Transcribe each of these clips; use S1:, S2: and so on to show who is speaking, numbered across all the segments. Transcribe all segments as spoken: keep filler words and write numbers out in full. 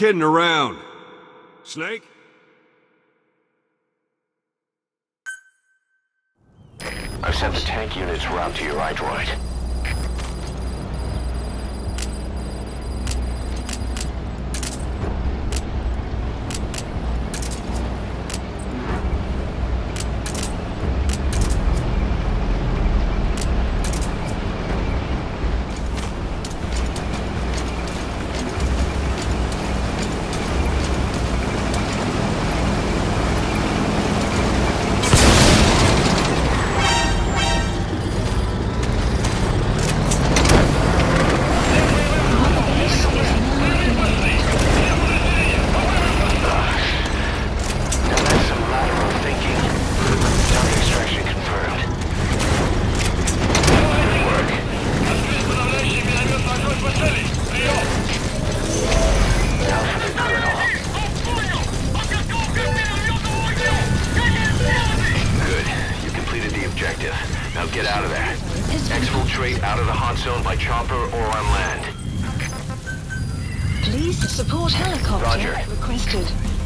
S1: kidding around. Snake?
S2: I've sent the tank units route to your iDroid. Now get out of there. Exfiltrate out of the hot zone by chopper or on land.
S3: Please support helicopter
S2: Roger.
S3: requested.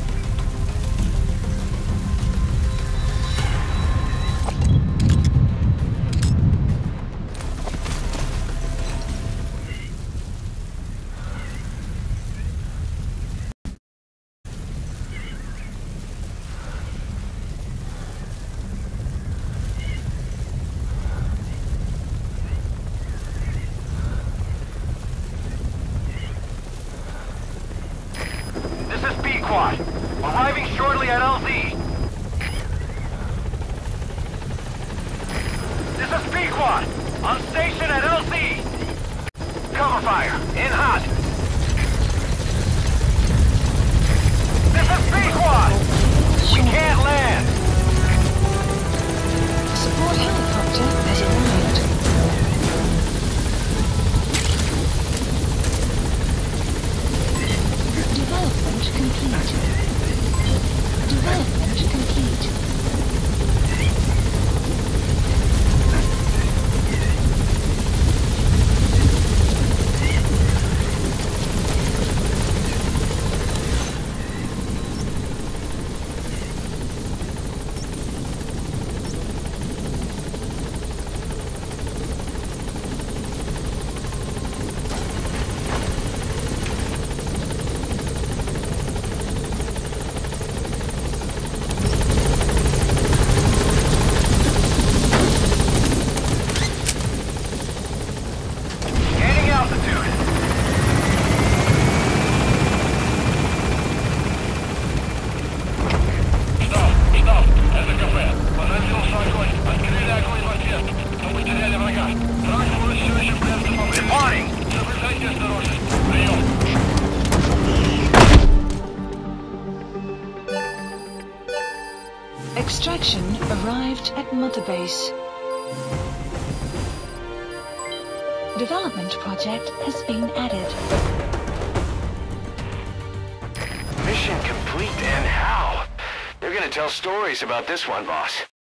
S2: This is B-Quad. Arriving shortly at L Z. This is B-Quad. On station at L Z. Cover fire. In hot. This is B-Quad. We can't land.
S3: Support helicopter has arrived. Development complete. Development complete. Extraction arrived at Mother Base. Development project has been added.
S2: Mission complete, and how? They're gonna tell stories about this one, boss.